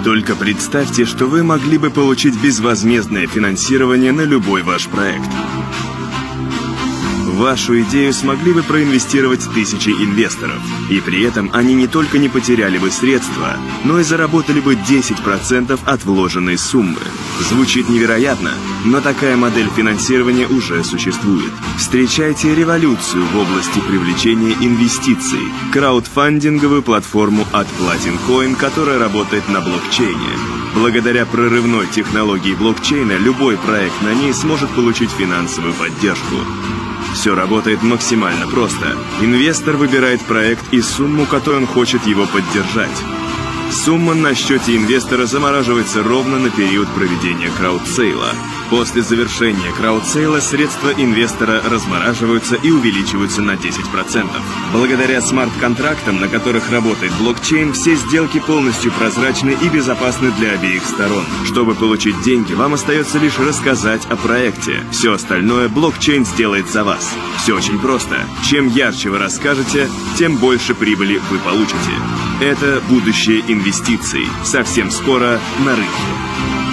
Только представьте, что вы могли бы получить безвозмездное финансирование на любой ваш проект. В вашу идею смогли бы проинвестировать тысячи инвесторов, и при этом они не только не потеряли бы средства, но и заработали бы 10% от вложенной суммы. Звучит невероятно, но такая модель финансирования уже существует. Встречайте революцию в области привлечения инвестиций, краудфандинговую платформу от Platin Coin, которая работает на блокчейне. Благодаря прорывной технологии блокчейна любой проект на ней сможет получить финансовую поддержку. Все работает максимально просто. Инвестор выбирает проект и сумму, которой он хочет его поддержать. Сумма на счете инвестора замораживается ровно на период проведения краудсейла. После завершения краудсейла средства инвестора размораживаются и увеличиваются на 10%. Благодаря смарт-контрактам, на которых работает блокчейн, все сделки полностью прозрачны и безопасны для обеих сторон. Чтобы получить деньги, вам остается лишь рассказать о проекте. Все остальное блокчейн сделает за вас. Все очень просто. Чем ярче вы расскажете, тем больше прибыли вы получите. Это будущее инвестиций. Совсем скоро на рынке.